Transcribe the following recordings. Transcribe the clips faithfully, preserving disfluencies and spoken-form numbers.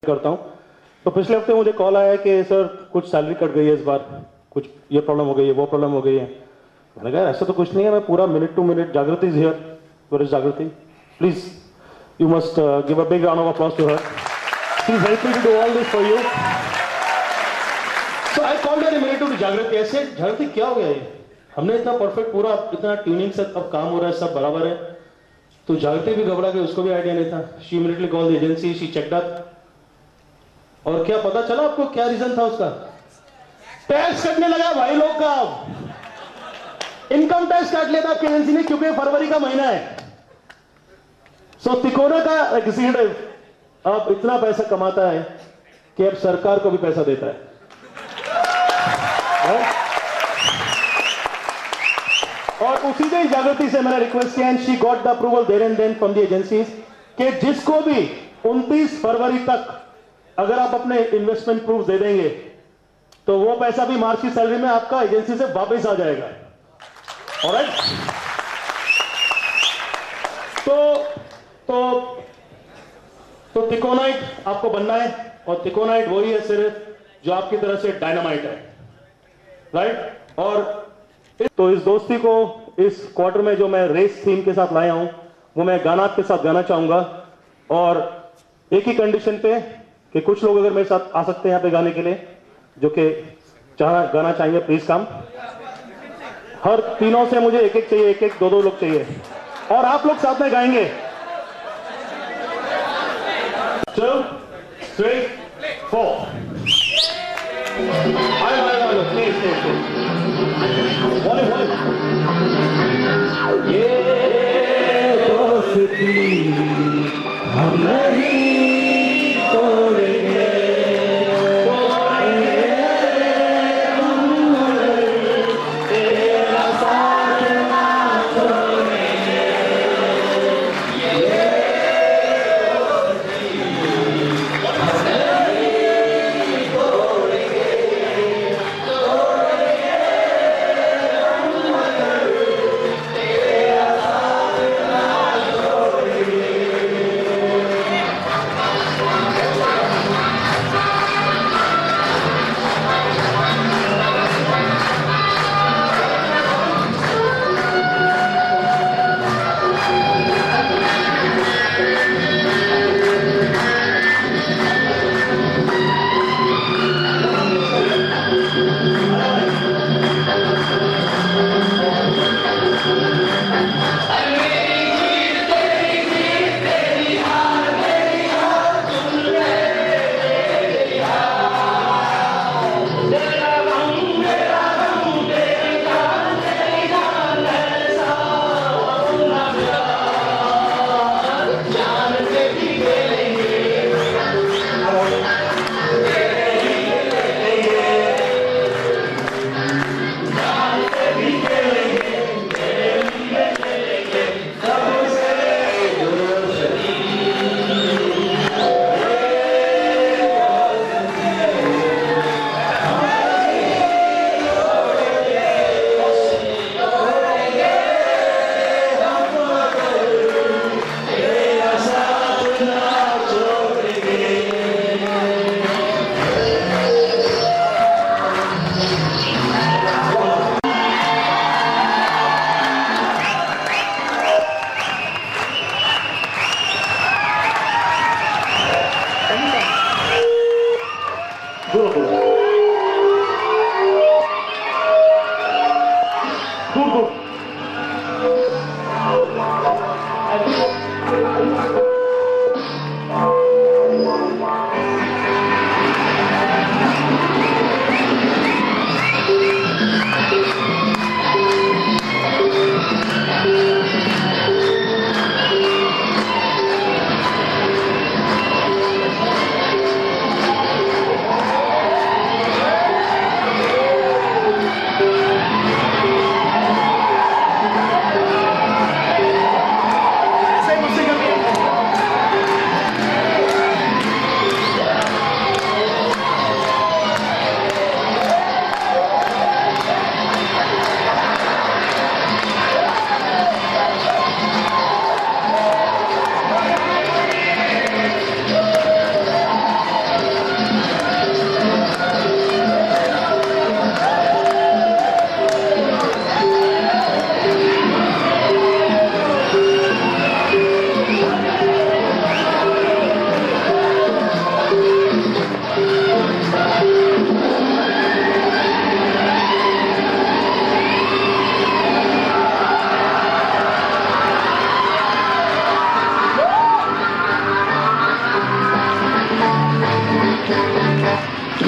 करता हूं। तो पिछले हफ्ते मुझे कॉल आया कि सर कुछ सैलरी कट गई है इस बार, कुछ ये प्रॉब्लम हो गई है, वो प्रॉब्लम हो गई है। मैंने कहा ऐसा तो कुछ नहीं है, मैं पूरा minute to minute Jagriti is here, where is Jagriti, please you must give a big round of applause to her, she is helping to do all this for you. So I called her immediately Jagriti. ऐसे जागृति क्या हो गया है, हमने इतना perfect पूरा इतना ट्यूनिंग से अब काम हो रहा है, सब बराबर है। तो जागृति भी घबरा गई, उसको भी आइडिया नहीं था। She immediately called the agency, she checked up. और क्या पता चला आपको क्या रीजन था उसका? टैक्स कटने लगा भाई लोग का, इनकम टैक्स काट लेता आपकी एजेंसी ने, क्योंकि फरवरी का महीना है। सो तिकोना का एग्जीक्यूटिव अब इतना पैसा कमाता है कि अब सरकार को भी पैसा देता है। और उसी दिन जागृति से मैंने रिक्वेस्ट किया and she got the approval there and then from the agencies कि जिसको भी उनतीस फरवरी तक अगर आप अपने इन्वेस्टमेंट प्रूफ दे देंगे तो वो पैसा भी मार्च की सैलरी में आपका एजेंसी से वापस आ जाएगा। ऑलराइट? तो तो तो तिकोनाइट आपको बनना है, और तिकोनाइट वही है सिर्फ जो आपकी तरह से डायनामाइट है, राइट? और तो इस दोस्ती को इस क्वार्टर में जो मैं रेस थीम के साथ लाया हूं वो मैं गाना के साथ गाना चाहूंगा, और एक ही कंडीशन पे कि कुछ लोग अगर मेरे साथ आ सकते हैं यहाँ पे गाने के लिए, जो कि चाह गाना चाहेंगे, प्लीज कम। हर तीनों से मुझे एक एक चाहिए, एक एक दो दो लोग चाहिए, और आप लोग साथ में गाएंगे। Two three four, please please volume volume. ये दोस्ती हम नहीं तोड़ेंगे,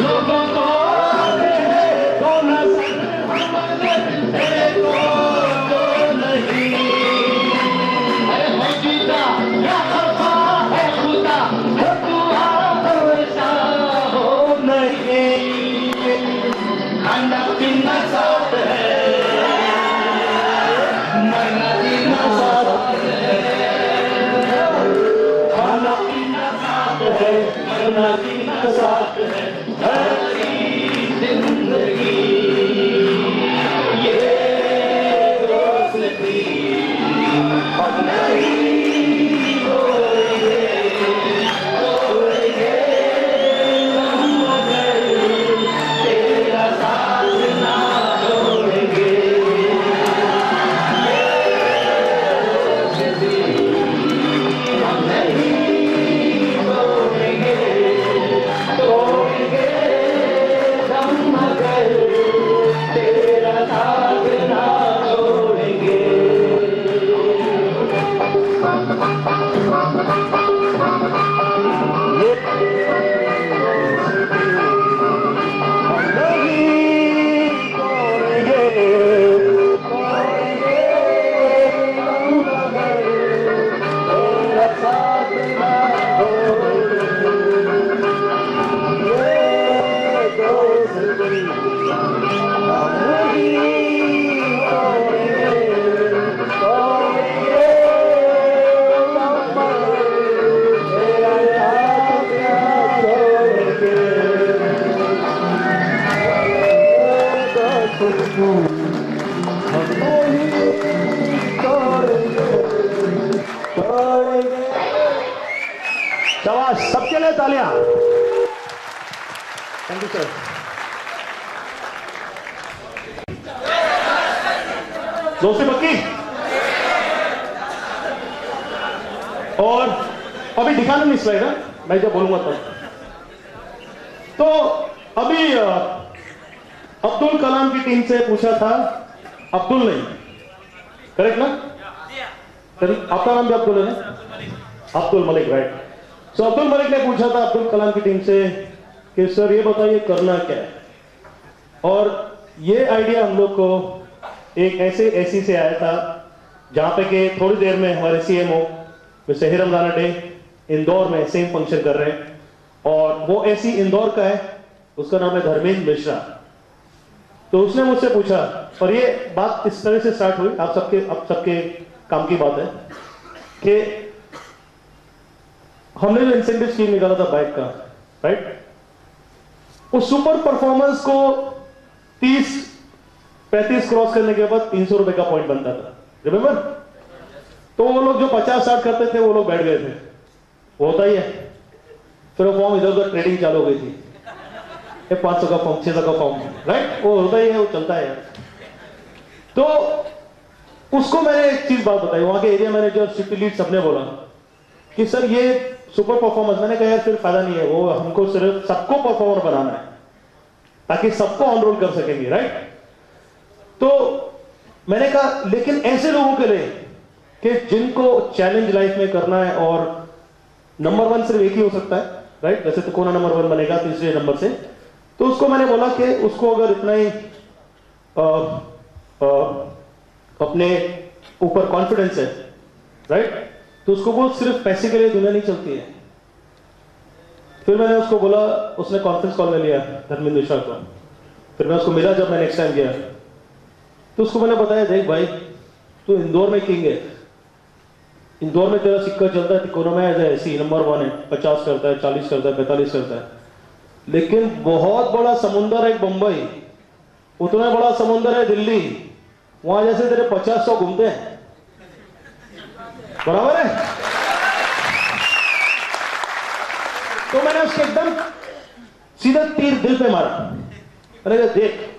लोगों को देखो नजर हमने देखो तो नहीं है मौजूदा या खफा है खुदा है दुआ हमेशा हो नहीं खाना पीना साथ है मरना जीना साथ है खाना पीना साथ है मरना जीना साथ है हरी जिंदगी ये दोस्ती हम नहीं रोएंगे रोएंगे हम मगर तेरा साथ ना छोड़ेंगे ये दोस्ती हम नहीं रोएंगे रोएंगे हम मगर तेरा साथ ना छोड़ेंगे ये शाबाश, सबके लिए तालियां। Thank you sir. दोस्ती पक्की? और अभी दिखाना नहीं स्लाइड है, मैं जब बोलूंगा तब। तो अभी अब्दुल कलाम की टीम से पूछा था, अब्दुल नहीं, करेक्ट ना? आपका नाम भी अब्दुल है ना? अब्दुल मलिक, राइट। सो अब्दुल मलिक ने पूछा था अब्दुल कलाम की टीम से कि सर ये बताइए करना क्या है। और ये आइडिया हम लोग को एक ऐसे एसी से आया था जहां पे कि थोड़ी देर में हमारे सीएमओ मिस्टर हिरम राणा डे इंदौर में सेम फंक्शन कर रहे हैं, और वो एसी इंदौर का है, उसका नाम है धर्मेंद्र मिश्रा। तो उसने मुझसे पूछा, और ये बात इस तरह से स्टार्ट हुई, आप सबके आप सबके काम की बात है कि हमने जो इंसेंटिव स्कीम निकाला था बाइक का, राइट, उस सुपर परफॉर्मेंस को तीस पैंतीस क्रॉस करने के बाद तीन सौ रुपए का पॉइंट बनता था, रिमेंबर? तो वो लोग जो पचास साठ करते थे वो लोग बैठ गए थे, वो होता ही है। फिर वो फॉर्म इधर उधर ट्रेडिंग चालू हो गई थी, पांच सौ का फॉर्म, छह सौ का फॉर्म, राइट, वो होता ही है, वो चलता है। तो उसको मैंने एक चीज बात बताई, वहां के एरिया मैनेजर, सिटी लीड सबने बोला कि सर ये सुपर परफॉर्मेंस, मैंने कहा यार फिर फायदा नहीं है, वो हमको सिर्फ सबको परफॉर्मर बनाना है ताकि सबको ऑनरोल कर सकेंगे, राइट। तो मैंने कहा लेकिन ऐसे लोगों के लिए कि जिनको चैलेंज लाइफ में करना है, और नंबर वन सिर्फ एक ही हो सकता है, राइट, जैसे तो कोना नंबर वन बनेगा तीसरे नंबर से। तो उसको मैंने बोला कि उसको अगर इतना ही आ, आ, अपने ऊपर कॉन्फिडेंस है, राइट, तो उसको बोल सिर्फ पैसे के लिए दुनिया नहीं चलती है। फिर मैंने उसको बोला, उसने कॉन्फ्रेंस कॉल में लिया धर्मेंद्र मिश्रा को, फिर मैं उसको मिला जब मैं नेक्स्ट टाइम गया, तो उसको मैंने बताया, देख भाई तू इंदौर में किंग है, इंदौर में तेरा सिक्का चलता है, तिकोना में एज ऐसी नंबर वन है, पचास करता है, चालीस करता है, पैंतालीस करता है, लेकिन बहुत बड़ा समुंदर है बंबई, उतना बड़ा समुंदर है दिल्ली, वहां जैसे तेरे पचास सौ घूमते हैं, बराबर है? तो मैंने उसके एकदम सीधा तीर दिल पे मारा, अरे देख